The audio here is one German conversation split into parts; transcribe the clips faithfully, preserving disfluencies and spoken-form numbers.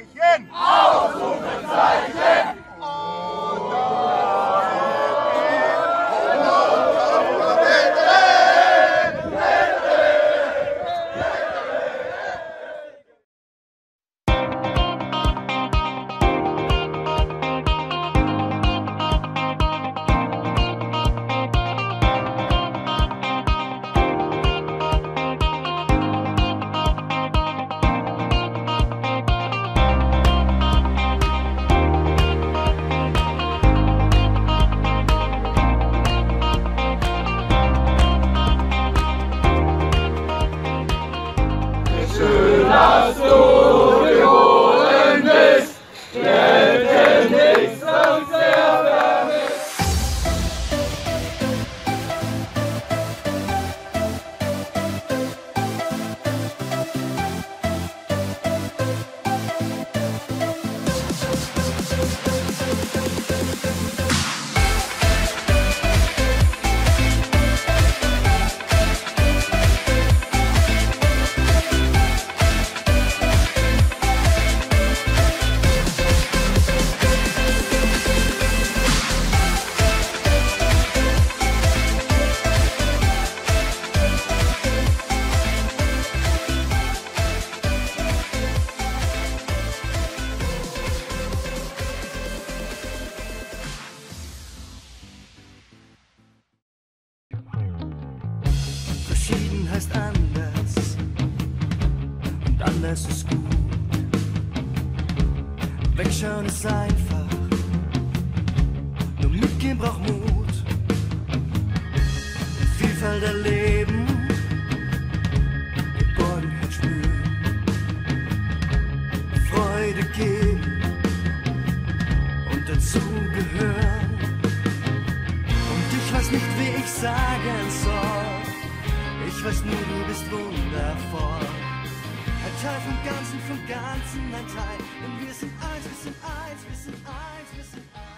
Ausrufezeichen! Ausrufezeichen! Schön, dass du geboren bist, hätte nichts uns sehr vermisst. Verschieden heißt anders und anders ist gut. Wegschauen ist einfach, nur mitgehen braucht Mut. Vielfalt erleben, Geborgenheit spüren, Freude geben und dazu gehören. Und ich weiß nicht, wie ich sagen soll. Ich weiß nur, du bist wundervoll. Ein Teil vom Ganzen, vom Ganzen ein Teil. Denn wir sind eins, wir sind eins, wir sind eins, wir sind eins.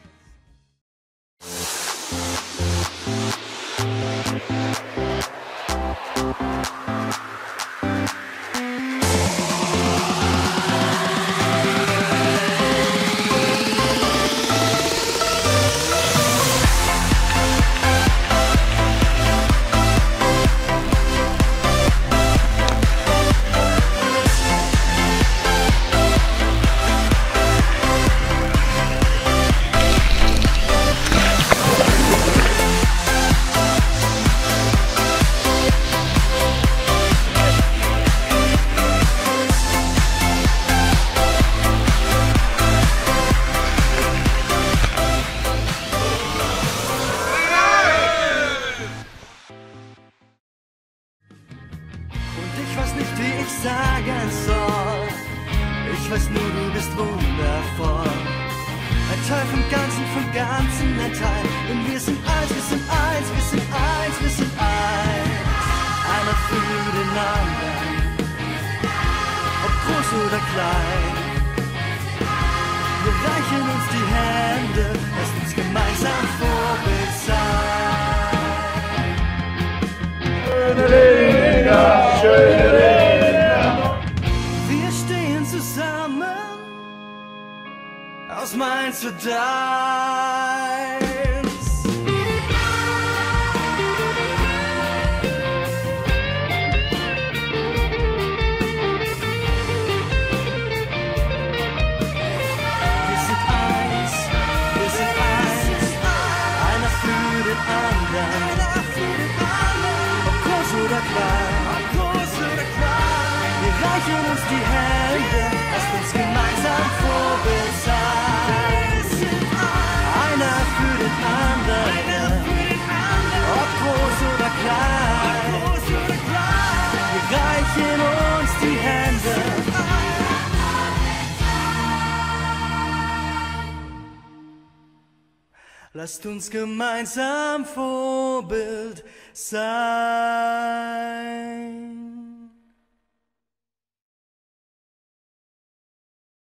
Ich weiß nicht, wie ich sagen soll. Ich weiß nur, du bist wundervoll. Ein Teil vom Ganzen, vom Ganzen ein Teil. Denn wir sind eins, wir sind eins, wir sind eins, wir sind eins. Einer für den anderen, ob groß oder klein. Wir reichen uns die Hände, lasst uns gemeinsam Vorbild sein. Schöne Lieder, schöne Lieder. Wir stehen zusammen aus Mainz zu deins. Wir sind eins, wir sind eins, einer für den anderen, ob groß oder klein, ob groß oder klein. Wir reichen uns die Hände, lasst uns gemeinsam Vorbild sein. Einer für den anderen, ob groß oder klein. Wir reichen uns die Hände. Lasst uns gemeinsam Vorbild sein.